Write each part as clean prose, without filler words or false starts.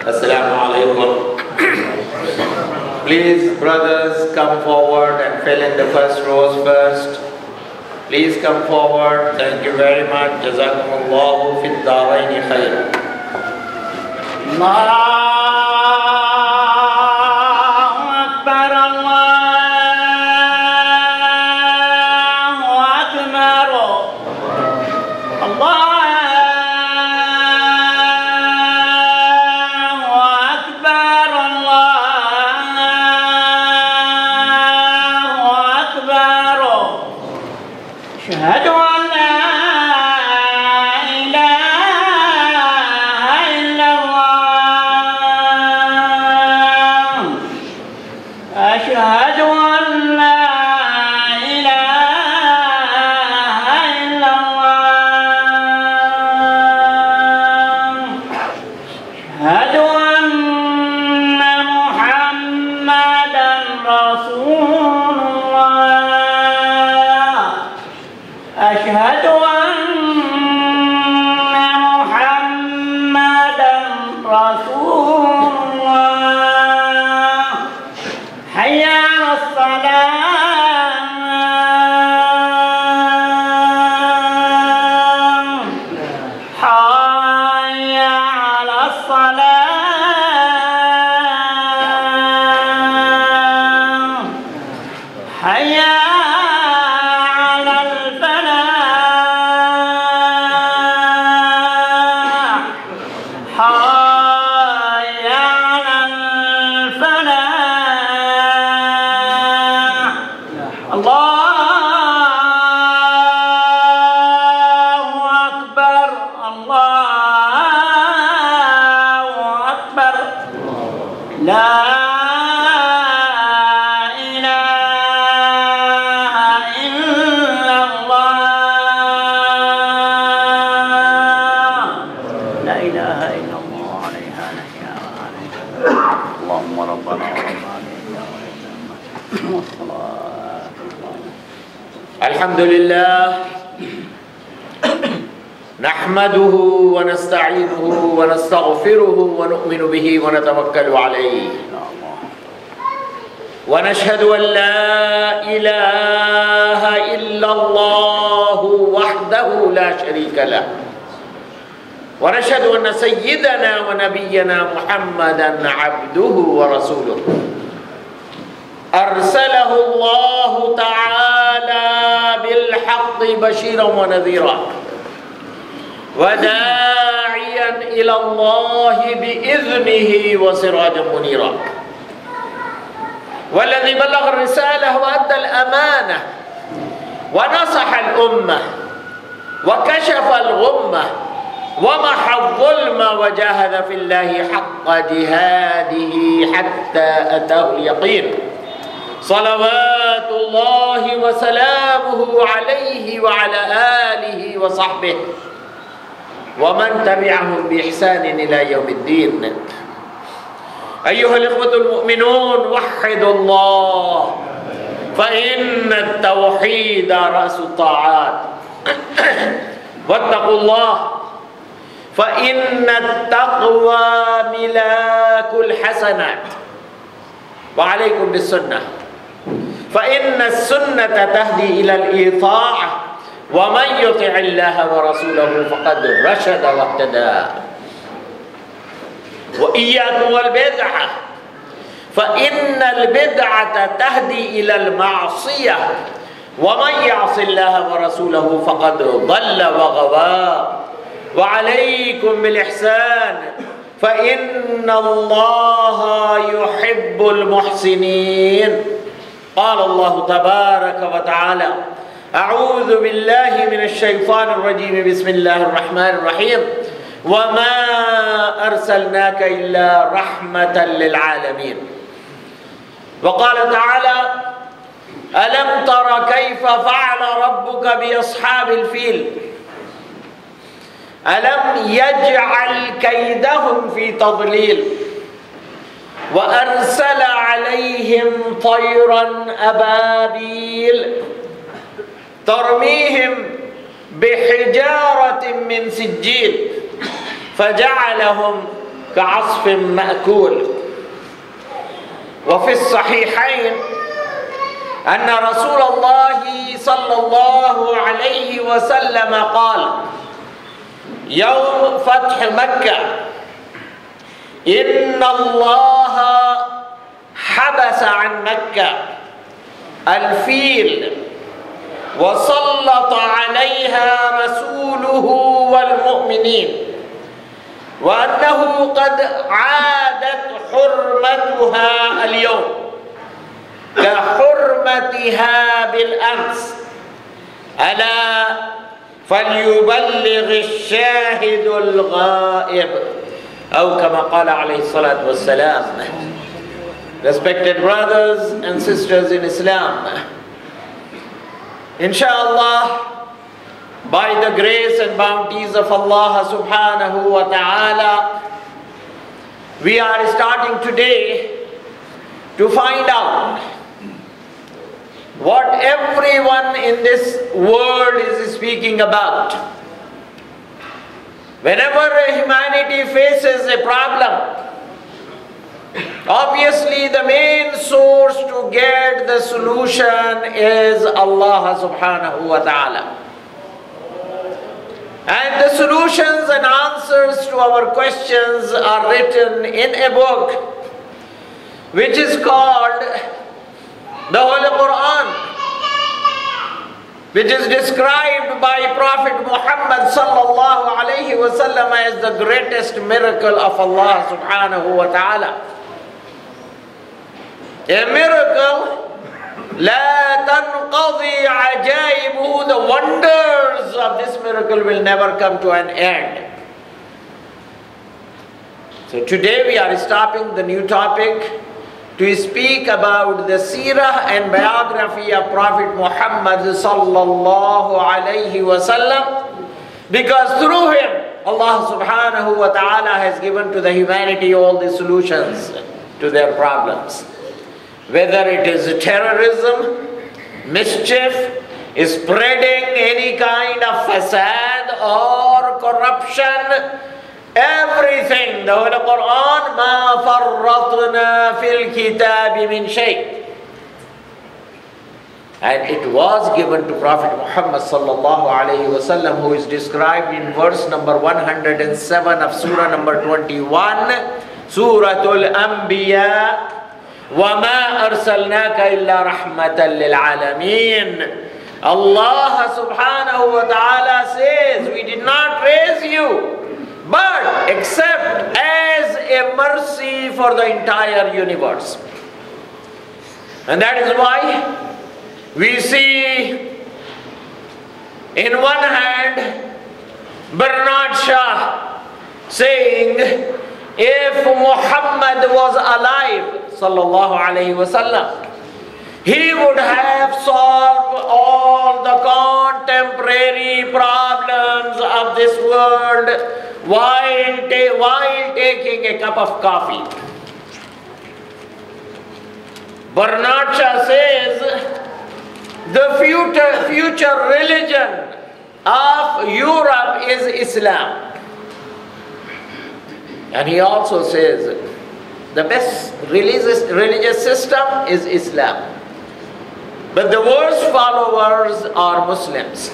Assalamu alaikum. Please, brothers, come forward and fill in the first rows first. Please come forward. Thank you very much. Jazakumullahu fid daraini khair. الحمد لله نحمده ونستعينه ونستغفره ونؤمن به ونتوكل عليه ونشهد أن لا إله إلا الله وحده لا شريك له ونشهد أن سيدنا ونبينا محمدا عبده ورسوله أرسله الله تعالى بالحق بشيرا ونذيرا وداعيا إلى الله بإذنه وسراجا منيرا والذي بلغ الرسالة وأدى الأمانة ونصح الأمة وكشف الغمة ومحى الظلم وجاهد في الله حق جهاده حتى أتاه اليقين صلوات الله وسلامه عليه وعلى آله وصحبه ومن تبعهم بإحسان إلى يوم الدين. أيها الإخوة المؤمنون وحدوا الله فإن التوحيد رأس الطاعات واتقوا الله فإن التقوى ملاك الحسنات وعليكم بالسنة فإن السنة تهدي إلى الإطاعة ومن يطع الله ورسوله فقد رشد واهتدى وإياكم والبدعة فإن البدعة تهدي إلى المعصية ومن يعص الله ورسوله فقد ضل وغوى وعليكم بالإحسان فإن الله يحب المحسنين. قال الله تبارك وتعالى أعوذ بالله من الشيطان الرجيم بسم الله الرحمن الرحيم وما أرسلناك إلا رحمة للعالمين. وقال تعالى ألم تر كيف فعل ربك بأصحاب الفيل ألم يجعل كيدهم في تضليل وأرسل عليهم طيرا أبابيل ترميهم بحجارة من سجيل فجعلهم كعصف مأكول. وفي الصحيحين أن رسول الله صلى الله عليه وسلم قال يوم فتح مكة إن الله حبس عن مكة الفيل وسلط عليها رسوله والمؤمنين وأنه قد عادت حرمتها اليوم كحرمتها بالأمس ألا فليبلغ الشاهد الغائب أو كما قال عليه الصلاة والسلام. Respected brothers and sisters in Islam, inshallah, by the grace and bounties of Allah subhanahu wa ta'ala, we are starting today to find out what everyone in this world is speaking about. Whenever humanity faces a problem, obviously the main source to get the solution is Allah subhanahu wa ta'ala. And the solutions and answers to our questions are written in a book which is called the Holy Quran, which is described by Prophet Muhammad sallallahu alayhi wa sallam as the greatest miracle of Allah subhanahu wa ta'ala. A miracle, لا تنقضي عجائبه, the wonders of this miracle will never come to an end. So today we are stopping the new topic to speak about the seerah and biography of Prophet Muhammad sallallahu alayhi wa sallam, because through him Allah subhanahu wa ta'ala has given to the humanity all the solutions to their problems. Whether it is terrorism, mischief, spreading any kind of fasad or corruption, everything, the Holy Quran, مَا فَرَّطْنَا فِي الْكِتَابِ مِنْ شَيْءٍ. And it was given to Prophet Muhammad sallallahu alayhi wa sallam, who is described in verse number 107 of surah number 21, Suratul Anbiya, وَمَا أَرْسَلْنَاكَ إِلَّا رَحْمَةً لِلْعَالَمِينَ. Allah subhanahu wa ta'ala says, we did not raise you but except as a mercy for the entire universe. And that is why we see in one hand Bernard Shaw saying, if Muhammad was alive sallallahu alayhi wa sallam, he would have solved all the contemporary problems of this world while taking a cup of coffee. Bernard Shaw says the future religion of Europe is Islam. And he also says the best religious system is Islam. But the worst followers are Muslims.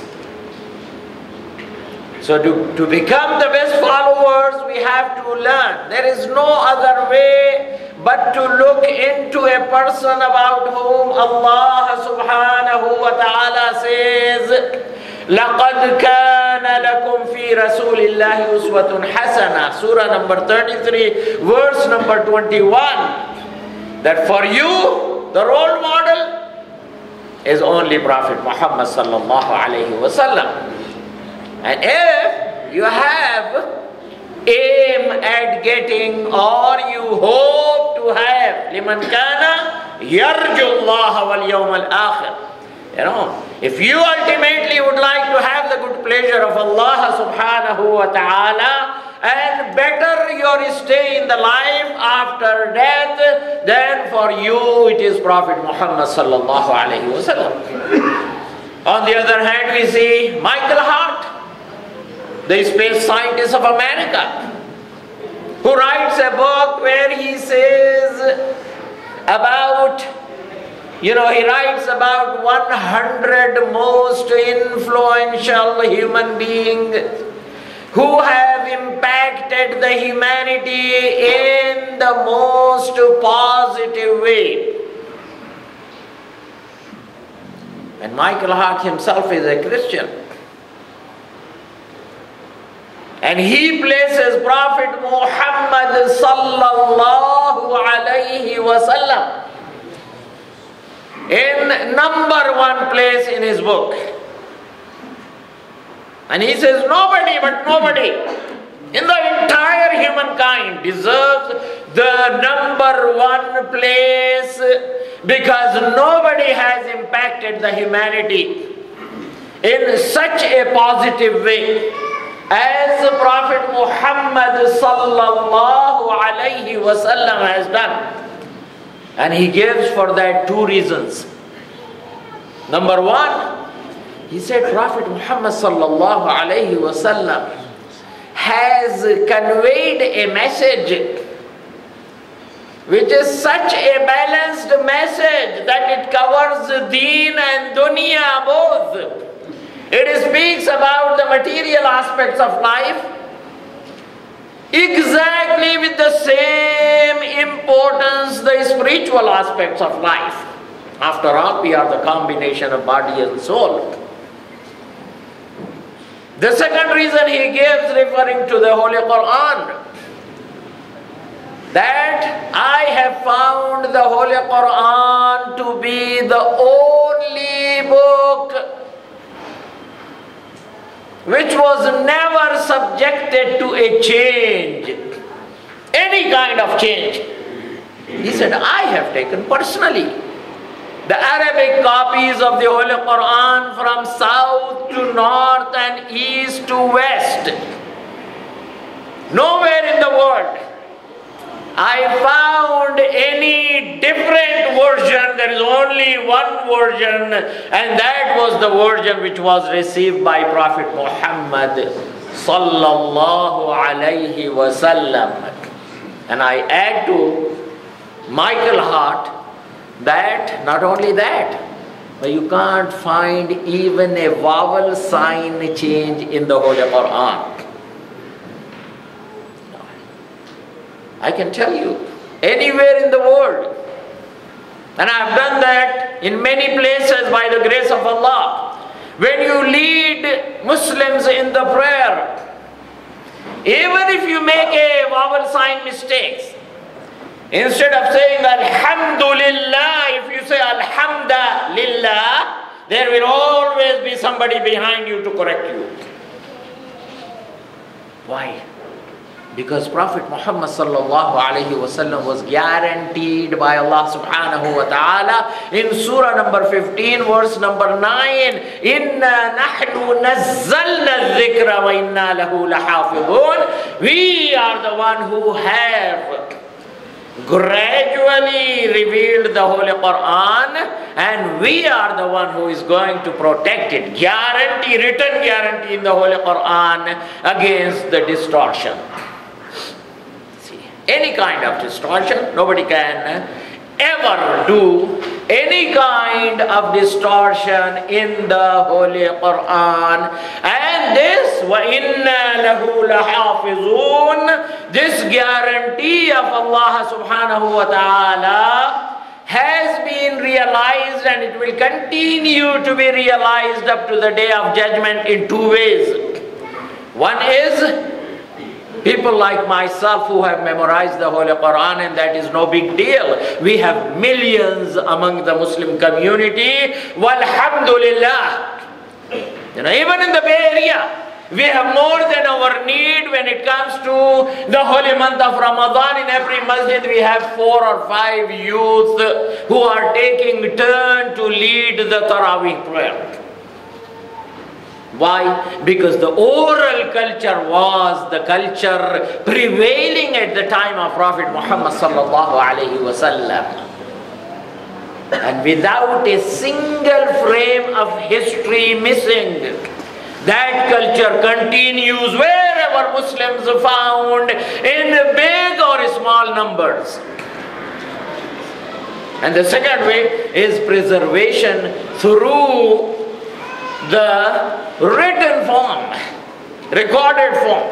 So to become the best followers, we have to learn. There is no other way but to look into a person about whom Allah subhanahu wa ta'ala says, لَقَدْ كَانَ لَكُمْ فِي رَسُولِ اللَّهِ أُسْوَةٌ حَسَنَةٌ, Surah number 33, verse number 21, that for you, the role model is only Prophet Muhammad sallallahu alayhi wa sallam. And if you have aim at getting, or you hope to have, لِمَنْ كَانَ يَرْجُ اللَّهَ وَالْيَوْمَ الْآخِرِ, if you ultimately would like to have the good pleasure of Allah subhanahu wa ta'ala and better your stay in the life after death, then for you it is Prophet Muhammad sallallahu alayhi wa sallam. On the other hand, we see Michael Hart, the space scientist of America, who writes he says about, he writes about 100 most influential human beings who have impacted the humanity in the most positive way. And Michael Hart himself is a Christian. And he places Prophet Muhammad sallallahu alayhi wasallam in number 1 place in his book. And he says nobody in the entire humankind deserves the number 1 place, because nobody has impacted the humanity in such a positive way as Prophet Muhammad sallallahu alayhi wasallam has done. And he gives for that 2 reasons. Number 1, he said Prophet Muhammad sallallahu alayhi wasallam has conveyed a message which is such a balanced message that it covers deen and dunya both. It speaks about the material aspects of life exactly with the same importance the spiritual aspects of life. After all, we are the combination of body and soul. The second reason he gives, referring to the Holy Quran, that I have found the Holy Quran to be the only book which was never subjected to a change, any kind of change. He said, I have taken personally the Arabic copies of the Holy Quran from south to north and east to west. Nowhere in the world I found any different version. There is only one version, and that was the version which was received by Prophet Muhammad sallallahu alayhi wasallam. And I add to Michael Hart that not only that, but you can't find even a vowel sign change in the Holy Quran. I can tell you, anywhere in the world, and I have done that in many places by the grace of Allah, when you lead Muslims in the prayer, even if you make a vowel sign mistakes, instead of saying Alhamdulillah, if you say Alhamdulillah, there will always be somebody behind you to correct you. Why? Because Prophet Muhammad sallallahu alayhi wasallam was guaranteed by Allah subhanahu wa ta'ala in surah number 15 verse number 9, Inna nahnu nazzalna dhikra wa inna lahu lahafidhun. We are the one who have gradually revealed the Holy Quran, and we are the one who is going to protect it. Guarantee, written guarantee in the Holy Quran against the distortion. Any kind of distortion, nobody can ever do any kind of distortion in the Holy Quran. And this, وَإِنَّا لَهُ لَحَافِظُونَ, this guarantee of Allah subhanahu wa ta'ala has been realized, and it will continue to be realized up to the day of judgment in 2 ways. One is people like myself who have memorized the Holy Quran, and that is no big deal. We have millions among the Muslim community. Walhamdulillah. Even in the Bay Area, we have more than our need when it comes to the holy month of Ramadan. In every masjid we have 4 or 5 youth who are taking turn to lead the Taraweeh prayer. Why? Because the oral culture was the culture prevailing at the time of Prophet Muhammad sallallahu alaihi wasallam. And without a single frame of history missing, that culture continues wherever Muslims are found, in big or small numbers. And the second way is preservation through the written form, recorded form.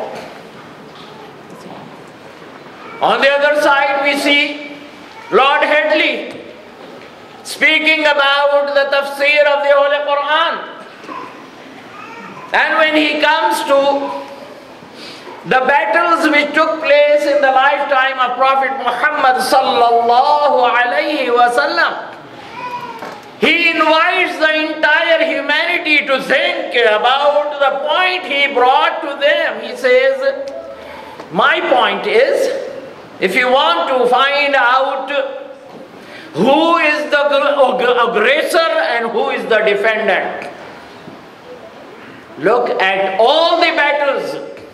On the other side we see Lord Headley speaking about the tafsir of the Holy Quran. And when he comes to the battles which took place in the lifetime of Prophet Muhammad sallallahu alayhi wasallam, he invites the entire humanity to think about the point he brought to them. He says, my point is, if you want to find out who is the aggressor and who is the defendant, look at all the battles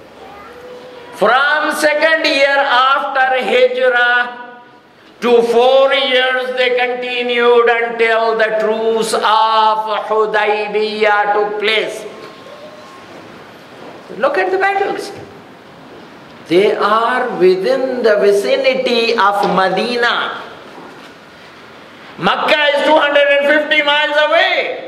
from second year after Hijrah to 4 years they continued until the truce of Hudaybiyah took place. Look at the battles. They are within the vicinity of Medina. Makkah is 250 miles away.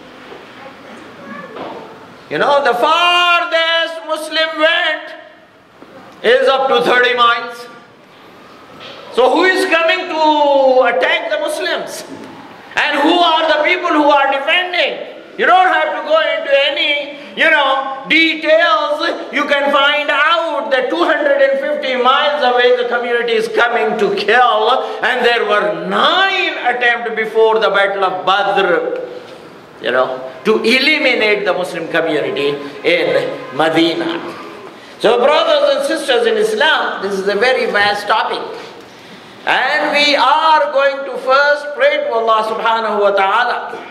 You know, the farthest Muslim went is up to 30 miles. So who is coming to attack the Muslims? And who are the people who are defending? You don't have to go into any, details. You can find out that 250 miles away the community is coming to kill, and there were 9 attempts before the Battle of Badr, to eliminate the Muslim community in Medina. So brothers and sisters in Islam, this is a very vast topic. And we are going to first pray to Allah subhanahu wa ta'ala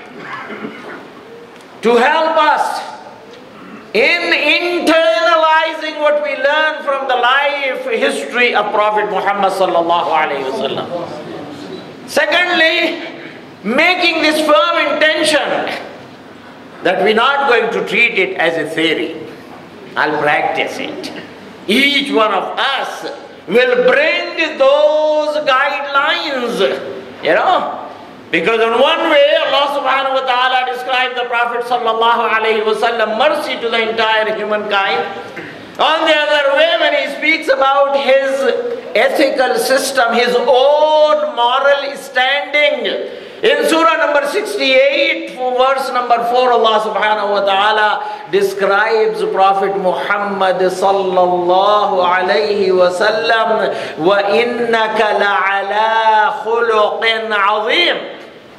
to help us in internalizing what we learn from the life history of Prophet Muhammad sallallahu alayhi wa sallam. Secondly, making this firm intention that we're not going to treat it as a theory. I'll practice it. Each one of us will bring those guidelines, because in one way Allah subhanahu wa ta'ala described the Prophet sallallahu alayhi wa sallam mercy to the entire humankind. On the other way, when he speaks about his ethical system, his own moral standing, in surah number 68, verse number 4, Allah subhanahu wa ta'ala describes Prophet Muhammad sallallahu alayhi wa sallam, وَإِنَّكَ لَعَلَىٰ خُلُقٍ عَظِيمٍ.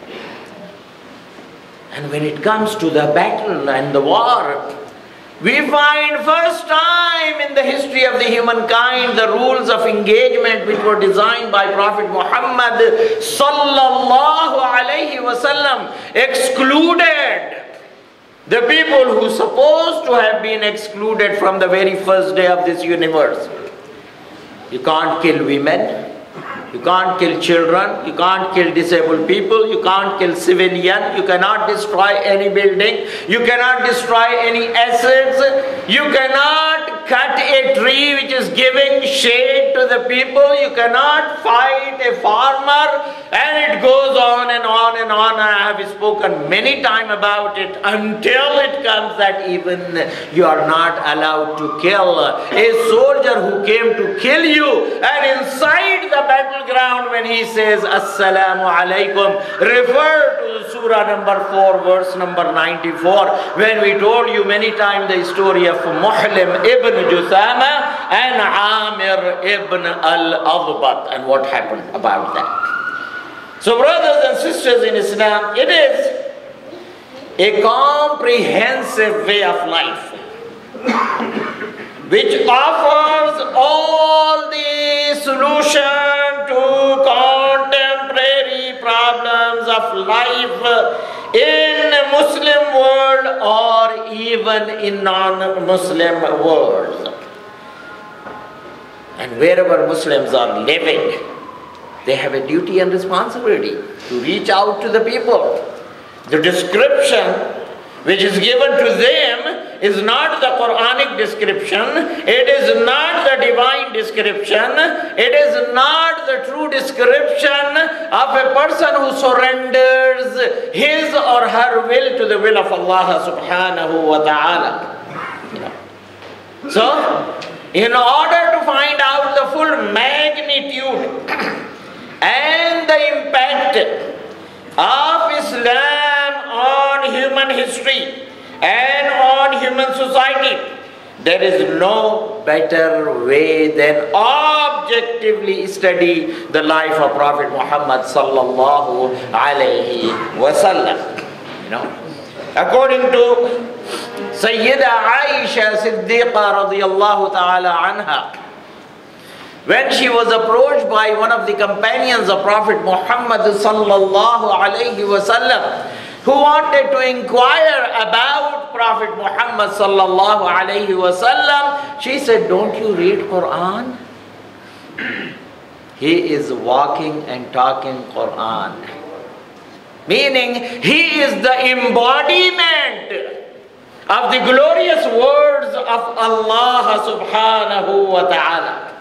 And when it comes to the battle and the war, we find first time in the history of the humankind the rules of engagement which were designed by Prophet Muhammad sallallahu alayhi wasallam excluded the people who supposed to have been excluded from the very first day of this universe. You can't kill women. You can't kill children, you can't kill disabled people, you can't kill civilian, you cannot destroy any building, you cannot destroy any assets, you cannot cut a tree which is giving shade to the people, you cannot fight a farmer, and it goes on and on and on. I have spoken many times about it until it comes that even you are not allowed to kill a soldier who came to kill you, and inside the battleground when he says Assalamu alaikum, refer to surah number 4 verse number 94, when we told you many times the story of Muhlim ibn Juthama and Amir ibn al-Adbat and what happened about that. So brothers and sisters in Islam, it is a comprehensive way of life which offers all the solution to contemporary problems of life in a Muslim world or even in non-Muslim worlds. And wherever Muslims are living, they have a duty and responsibility to reach out to the people. The description which is given to them is not the Quranic description, it is not the divine description, it is not the true description of a person who surrenders his or her will to the will of Allah subhanahu wa ta'ala. So, in order to find out the full magnitude and the impact of Islam on human history and on human society, there is no better way than objectively study the life of Prophet Muhammad sallallahu alayhi wasallam. According to Sayyida Aisha Siddiqa radiyallahu ta'ala anha, when she was approached by one of the companions of Prophet Muhammad sallallahu alayhi wasallam, who wanted to inquire about Prophet Muhammad sallallahu alayhi wasallam, she said, "Don't you read Quran? He is walking and talking Quran." Meaning, he is the embodiment of the glorious words of Allah subhanahu wa ta'ala.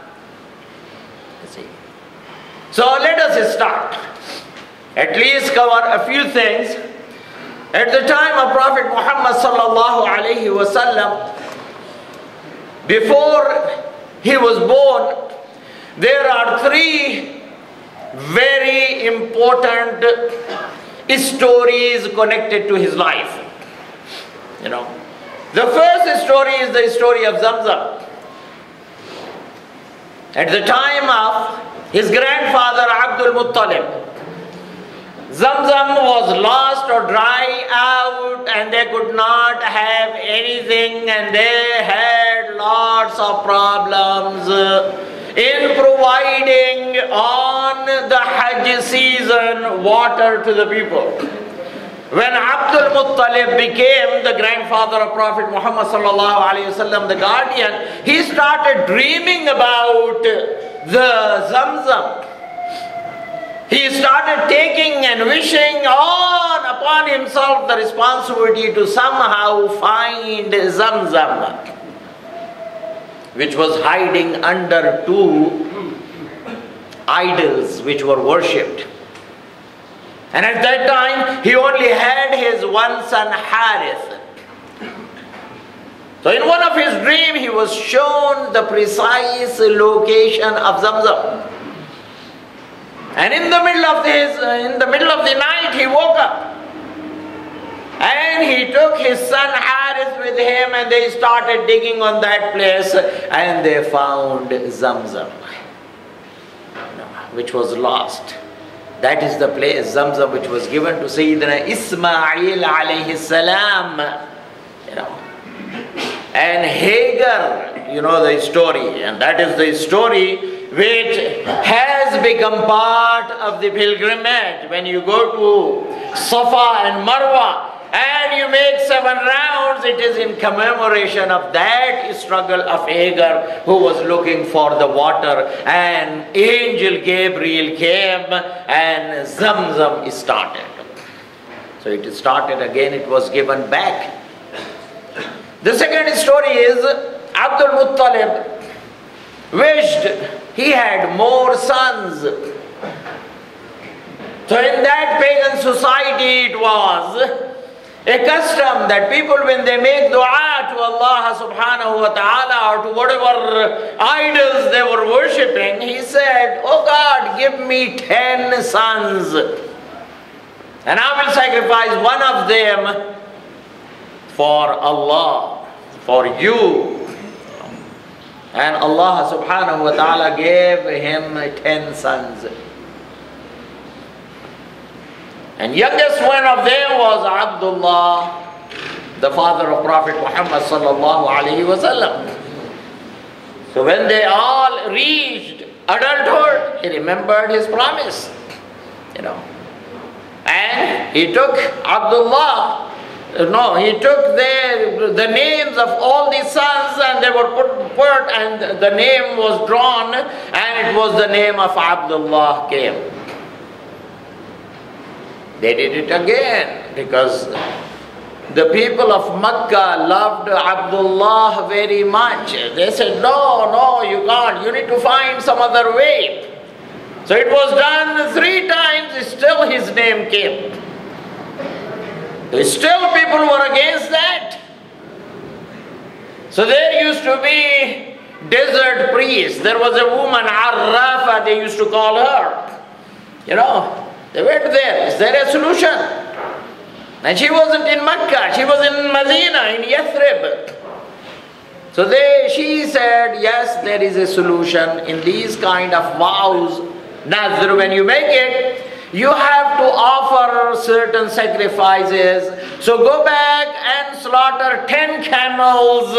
So let us start. At least cover a few things. At the time of Prophet Muhammad sallallahu alayhi wasallam, before he was born, there are three very important stories connected to his life. The first story is the story of Zamzam. At the time of his grandfather Abdul Muttalib, Zamzam was lost or dry out, and they could not have anything, and they had lots of problems in providing on the Hajj season water to the people. When Abdul Muttalib became the grandfather of Prophet Muhammad sallallahu alaihi wasallam, the guardian, he started dreaming about the Zamzam. He started taking and wishing on upon himself the responsibility to somehow find Zamzam, which was hiding under two idols which were worshipped. And at that time, he only had his one son Harith. So in one of his dreams, he was shown the precise location of Zamzam. And in the middle of the night, he woke up. And he took his son Harith with him, and they started digging on that place, and they found Zamzam, which was lost. That is the place, Zamzam, which was given to Sayyidina Ismail alayhi salam. And Hagar, you know the story, and that is the story which has become part of the pilgrimage. When you go to Safa and Marwa and you make 7 rounds, it is in commemoration of that struggle of Hagar, who was looking for the water, and angel Gabriel came and Zamzam started. So it started again, it was given back. The second story is Abdul Muttalib wished he had more sons. So in that pagan society, it was a custom that people, when they make dua to Allah subhanahu wa ta'ala or to whatever idols they were worshipping, he said, "Oh God, give me 10 sons, and I will sacrifice one of them for Allah, for you." And Allah subhanahu wa ta'ala gave him 10 sons. And youngest one of them was Abdullah, the father of Prophet Muhammad sallallahu alaihi wasallam. So when they all reached adulthood, he remembered his promise, and he took Abdullah. He took the names of all the sons, and they were put, and the name was drawn, and it was the name of Abdullah came. They did it again, because the people of Makkah loved Abdullah very much. They said, no, no, you can't. You need to find some other way. So it was done 3 times, still his name came. Still people were against that. So there used to be desert priests. There was a woman, Arrafa, they used to call her. You know, they went there. Is there a solution? And she wasn't in Mecca, she was in Medina, in Yathrib. So she said, yes, there is a solution. In these kind of vows, Nazr, when you make it, you have to offer certain sacrifices. So go back and slaughter 10 camels.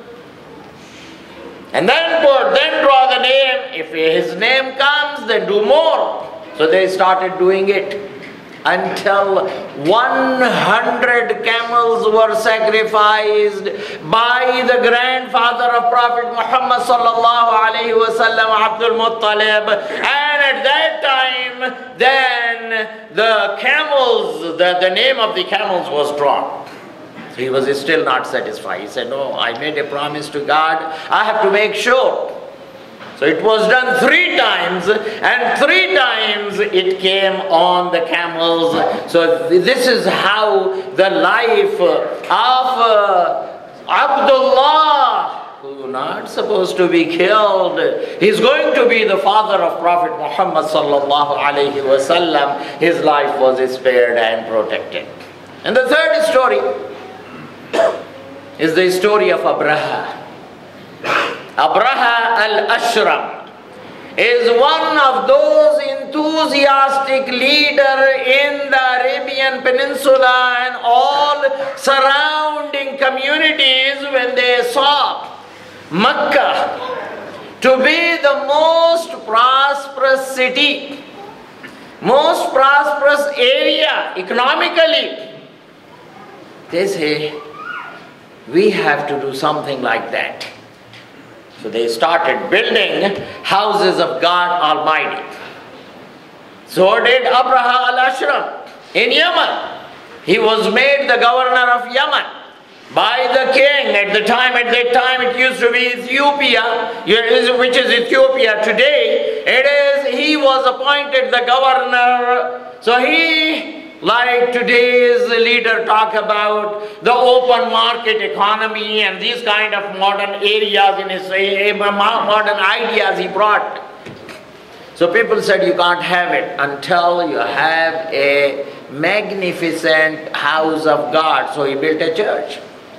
And then draw the name. If his name comes, then do more. So they started doing it until 100 camels were sacrificed by the grandfather of Prophet Muhammad sallallahu alaihi wasallam, Abdul Muttalib. And at that time, then the camels, the name of the camels was drawn. So he was still not satisfied. He said, no, I made a promise to God, I have to make sure. So it was done 3 times, and 3 times it came on the camels. So this is how the life of Abdullah, who is not supposed to be killed, he's going to be the father of Prophet Muhammad sallallahu alaihi wasallam. His life was spared and protected. And the third story is the story of Abraha. Abraha al-Ashram is one of those enthusiastic leaders in the Arabian Peninsula and all surrounding communities when they saw Mecca to be the most prosperous city, most prosperous area economically. They say, we have to do something like that. So they started building houses of God Almighty. So did Abraha al-Ashram in Yemen. He was made the governor of Yemen by the king. At that time it used to be Ethiopia, which is Ethiopia today. He was appointed the governor. So he, like today's leader, talk about the open market economy and these kind of modern areas in his modern ideas he brought. So people said you can't have it until you have a magnificent house of God. So he built a church.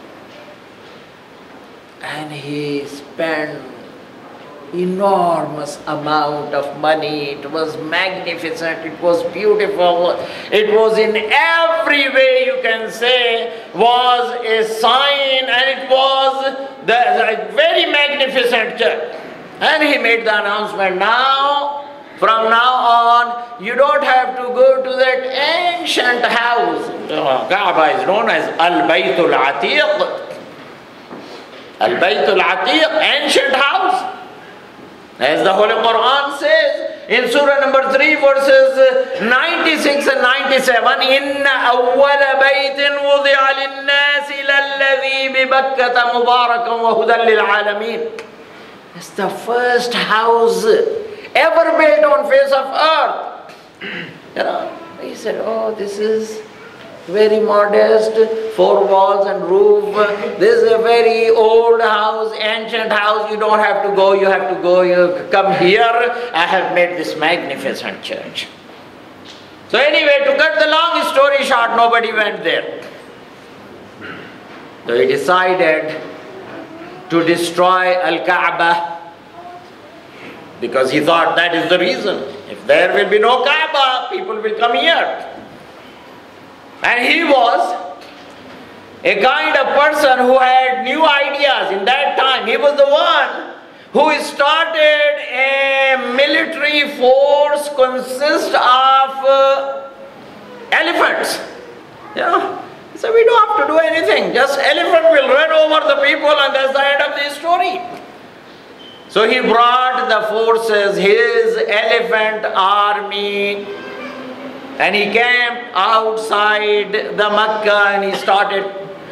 And he spent enormous amount of money. It was magnificent, it was beautiful, it was in every way you can say was a sign, and it was a very magnificent church. And he made the announcement, from now on, you don't have to go to that ancient house. Kaaba is known as Al-Baytul Atiq. Al-Baytul Atiq, ancient house. As the Holy Quran says in Surah number 3, verses 96 and 97, إِنَّ أَوَّلَ بَيْتٍ وُضِعَ لِلنَّاسِ لَلَّذِي بِبَكَّةَ مُبَارَكًا وَهُدًى لِلْعَالَمِينَ. It's the first house ever built on face of earth. He said, oh, this is very modest, 4 walls and roof. This is a very old house, ancient house. You don't have to go, you come here. I have made this magnificent church. So anyway, to cut the long story short, nobody went there. So he decided to destroy Al-Kaaba because he thought that is the reason. If there will be no Kaaba, people will come here. And he was a kind of person who had new ideas in that time. He was the one who started a military force consist of elephants. So we don't have to do anything. Just elephant will run over the people and that's the end of the story. So he brought the forces, his elephant army, and he camped outside the Mecca and he started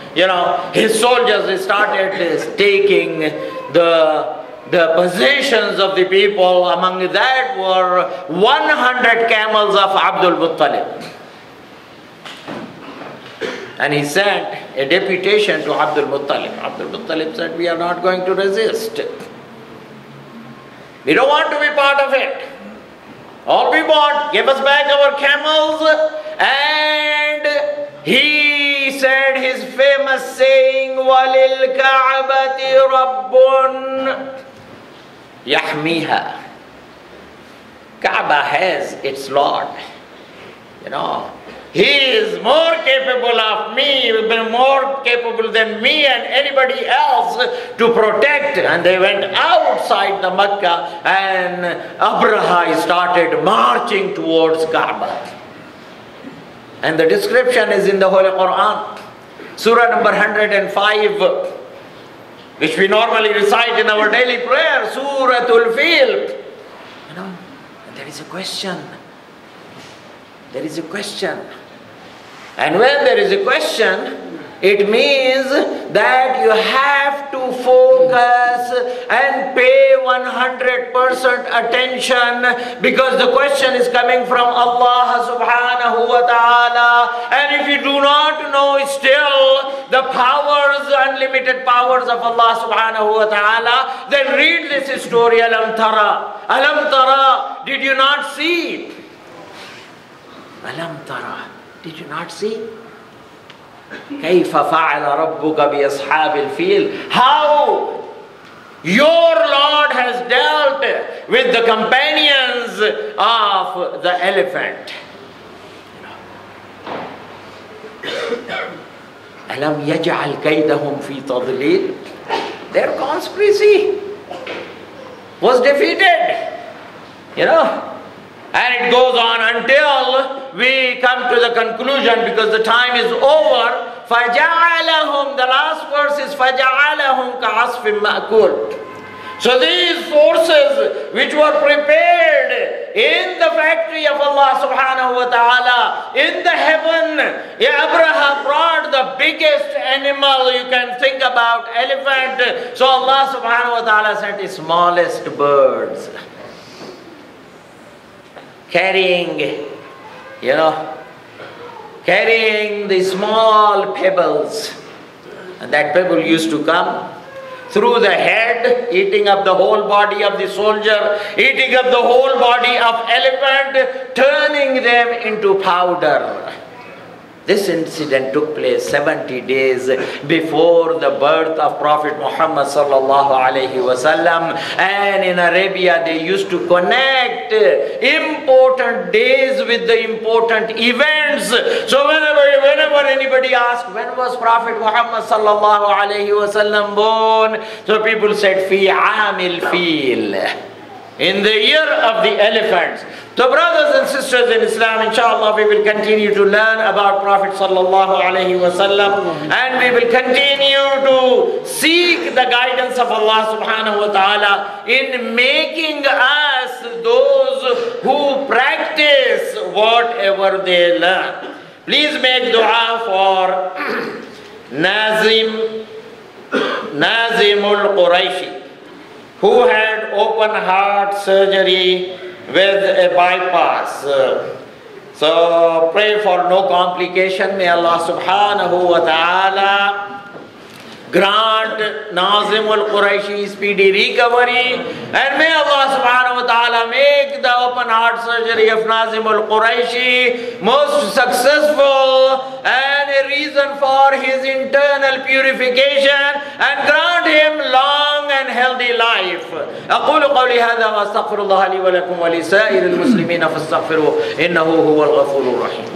his soldiers started taking the possessions of the people. Among that were 100 camels of Abdul Muttalib. And he sent a deputation to Abdul Muttalib. Abdul Muttalib said, we are not going to resist. We don't want to be part of it. All we want, give us back our camels. And he said his famous saying, وَلِلْكَعْبَةِ رَبٌّ يَحْمِيهَا. Kaaba has its Lord. He is more capable of me, more capable than me and anybody else to protect. And they went outside the Mecca, and Abraha started marching towards Kaaba. And the description is in the Holy Quran. Surah number 105, which we normally recite in our daily prayer, Suratul Fil. And there is a question. There is a question. And when there is a question, it means that you have to focus and pay 100% attention, because the question is coming from Allah subhanahu wa ta'ala. And if you do not know still the powers, unlimited powers of Allah subhanahu wa ta'ala, then read this story, Alam Tara. Alam Tara, did you not see? Alam Tara, did you not see? كيف فعل ربك بأصحاب الفيل? How your Lord has dealt with the companions of the elephant. ألم يجعل كيدهم في تضليل? Their conspiracy was defeated. And it goes on until we come to the conclusion, because the time is over. فَجَعَلَهُمْ, the last verse is فَجَعَلَهُمْ كَعَصْفٍ مَأْكُولٍ. So these forces which were prepared in the factory of Allah subhanahu wa ta'ala, in the heaven, Abraham brought the biggest animal you can think about, elephant. So Allah subhanahu wa ta'ala sent the smallest birds, carrying the small pebbles. And that pebble used to come through the head, eating up the whole body of the soldier, eating up the whole body of elephant, turning them into powder. This incident took place 70 days before the birth of Prophet Muhammad sallallahu alaihi wasallam. And in Arabia, they used to connect important days with the important events. So whenever anybody asked, when was Prophet Muhammad sallallahu alaihi wasallam born? So people said, fi amil fil, in the year of the elephants. So brothers and sisters in Islam, inshallah, we will continue to learn about Prophet sallallahu alaihi wasallam, and we will continue to seek the guidance of Allah subhanahu wa ta'ala in making us those who practice whatever they learn. Please make dua for Nazimul Quraishi, who had open heart surgery with a bypass. So pray for no complication. May Allah subhanahu wa ta'ala grant Nazimul Quraishi speedy recovery, and may Allah subhanahu wa ta'ala make the open heart surgery of Nazimul Quraishi most successful and a reason for his internal purification, and grant him long and healthy life. أقول قولي هذا وأستغفر الله لي ولكم ولسائر المسلمين فاستغفروه إنه هو الغفور الرحيم.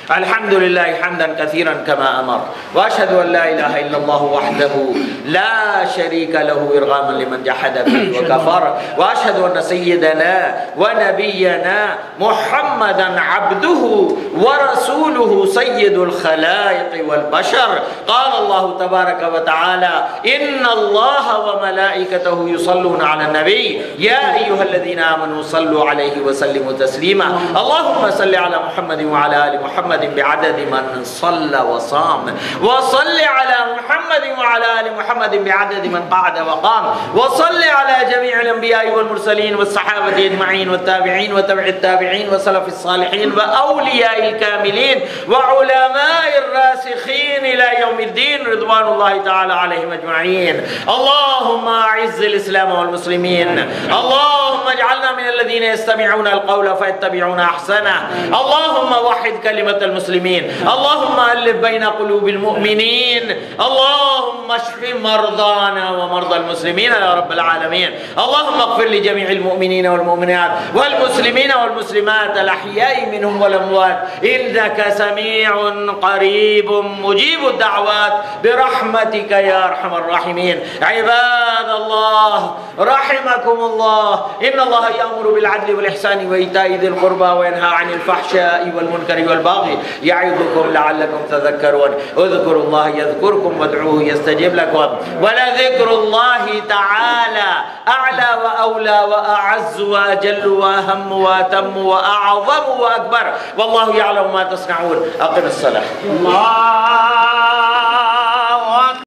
الحمد لله حمدا كثيرا كما أمر، وأشهد أن لا إله إلا الله وحده لا شريك له إرغاما لمن جحد به وكفر، وأشهد أن سيدنا ونبينا محمدا عبده ورسوله سيد الخلائق والبشر. قال الله تبارك وتعالى: إن الله وملائكته يصلون على النبي يا أيها الذين آمنوا صلوا عليه وسلموا تسليما. اللهم صل على محمد وعلى آل محمد بعدد من صلى وصام، وصل على محمد وعلى آل محمد بعدد من قعد وقام، وصل على جميع الأنبياء والمرسلين والصحابة أجمعين والتابعين وتبع التابعين وسلف الصالحين وأولياء الكاملين وعلماء الراسخين إلى يوم الدين رضوان الله تعالى عليهم أجمعين. اللهم أعز الإسلام والمسلمين، اللهم اجعلنا من الذين يستمعون القول فيتبعون أحسنه، اللهم وحد كلمة المسلمين، اللهم ألف بين قلوب المؤمنين، اللهم اشف مرضانا ومرضى المسلمين يا رب العالمين. اللهم اغفر لجميع المؤمنين والمؤمنات والمسلمين والمسلمات الأحياء منهم والأموات، إنك سميع قريب مجيب الدعوات برحمتك يا أرحم الراحمين. عباد الله رحمكم الله، إن الله يأمر بالعدل والإحسان وإيتاء ذي القربى وينهى عن الفحشاء والمنكر والبغي يعظكم لعلكم تذكرون. اذكروا الله يذكركم وادعوه يستجب لكم، ولذكر الله تعالى أعلى وأولى وأعز وأجل وأهم وأتم وأعظم وأكبر، والله يعلم ما تصنعون. أقم الصلاة.